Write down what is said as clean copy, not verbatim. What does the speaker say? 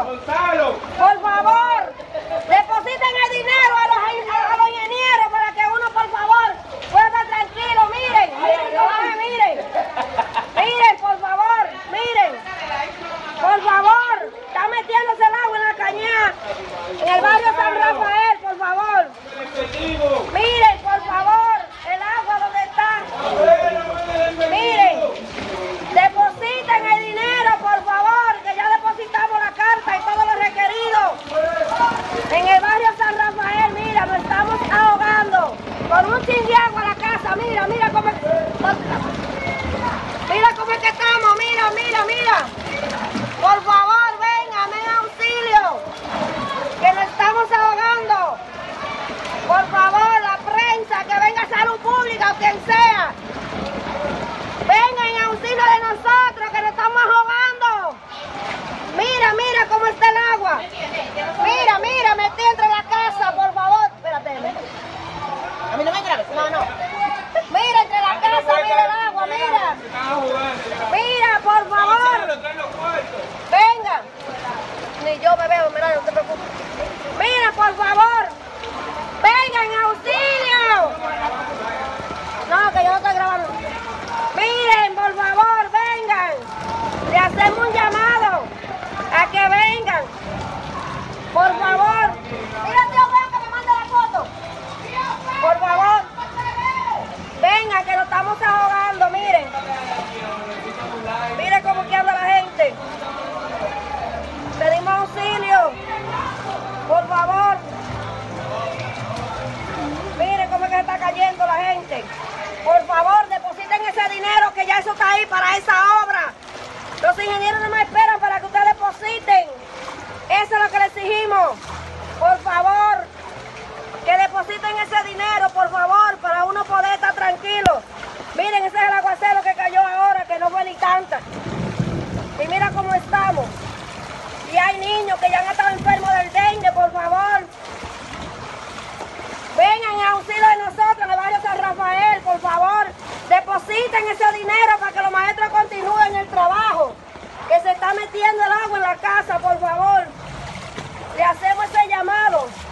Gonzalo. Por favor, depositen el dinero a los ingenieros para que uno, por favor, pueda estar tranquilo. Miren, miren, por favor, miren. Por favor, está metiéndose el agua en la cañada, en el barrio San Rafael, por favor. Miren, por favor, el agua donde está. Miren, depositen el dinero, por favor, que ya depositamos la carta y todo lo requerido. En el barrio San Rafael, mira, nos estamos ahogando. Con un chin de agua a la casa, mira cómo... Mira cómo es que estamos, mira. Por favor, vengan en auxilio, que nos estamos ahogando. Por favor, la prensa, que venga a salud pública o quien sea. Vengan en auxilio de nosotros, que nos estamos ahogando. Mira cómo está el agua. Mira, metí entre la casa, por favor. Espérate. A mí no me grabes. No. Mira, entre la casa, mira el agua, mira. Mira, por favor. Venga. Ni yo me veo, mira, no te preocupes. Mira, por favor. Vengan en auxilio. No, que yo no estoy grabando. Miren, por favor, vengan. Le hacemos un llamado a que vengan. Por favor. Mira, tío, ven que me mande la foto. Por favor. Vengan, que nos estamos ahogando, miren. Miren cómo que anda la gente. Pedimos auxilio. Por favor. Miren cómo es que se está cayendo la gente. Por favor, depositen ese dinero que ya eso está ahí para esa obra. Los ingenieros no me esperan para que ustedes depositen. Eso es lo que les exigimos. Por favor, que depositen ese dinero, por favor, para uno poder estar tranquilo. Miren, ese es el aguacero que cayó ahora, que no fue ni tanta. Y mira cómo estamos. Y hay niños que ya han estado enfermos del dengue, por favor. Vengan en auxilio de nosotros en el barrio San Rafael, por favor. Depositen ese dinero para que los maestros continúen el trabajo. Que se está metiendo el agua en la casa, por favor. Le hacemos ese llamado.